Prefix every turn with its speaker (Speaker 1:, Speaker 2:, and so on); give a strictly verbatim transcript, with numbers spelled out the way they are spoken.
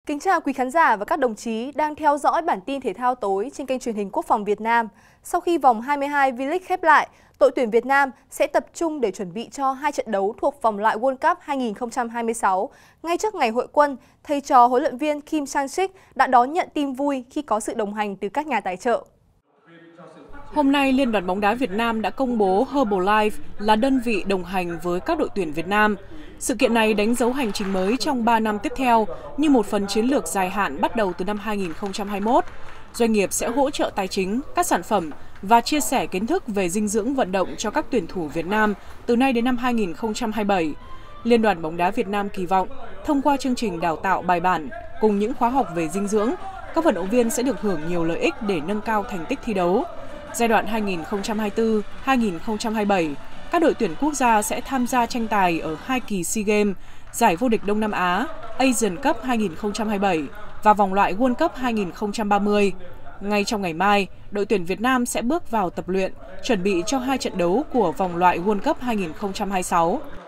Speaker 1: Kính chào quý khán giả và các đồng chí đang theo dõi bản tin thể thao tối trên kênh truyền hình Quốc phòng Việt Nam. Sau khi vòng hai mươi hai V-League khép lại, đội tuyển Việt Nam sẽ tập trung để chuẩn bị cho hai trận đấu thuộc vòng loại World Cup hai nghìn không trăm hai mươi sáu. Ngay trước ngày hội quân, thầy trò huấn luyện viên Kim Sang-sik đã đón nhận tin vui khi có sự đồng hành từ các nhà tài trợ.
Speaker 2: Hôm nay, Liên đoàn bóng đá Việt Nam đã công bố Herbalife là đơn vị đồng hành với các đội tuyển Việt Nam. Sự kiện này đánh dấu hành trình mới trong ba năm tiếp theo như một phần chiến lược dài hạn bắt đầu từ năm hai nghìn không trăm hai mươi mốt. Doanh nghiệp sẽ hỗ trợ tài chính, các sản phẩm và chia sẻ kiến thức về dinh dưỡng vận động cho các tuyển thủ Việt Nam từ nay đến năm hai nghìn không trăm hai mươi bảy. Liên đoàn bóng đá Việt Nam kỳ vọng, thông qua chương trình đào tạo bài bản cùng những khóa học về dinh dưỡng, các vận động viên sẽ được hưởng nhiều lợi ích để nâng cao thành tích thi đấu. Giai đoạn hai nghìn không trăm hai mươi tư đến hai nghìn không trăm hai mươi bảy, các đội tuyển quốc gia sẽ tham gia tranh tài ở hai kỳ SEA Games, giải vô địch Đông Nam Á, Asian Cup hai nghìn không trăm hai mươi bảy và vòng loại World Cup hai nghìn không trăm ba mươi. Ngay trong ngày mai, đội tuyển Việt Nam sẽ bước vào tập luyện, chuẩn bị cho hai trận đấu của vòng loại World Cup hai nghìn không trăm hai mươi sáu.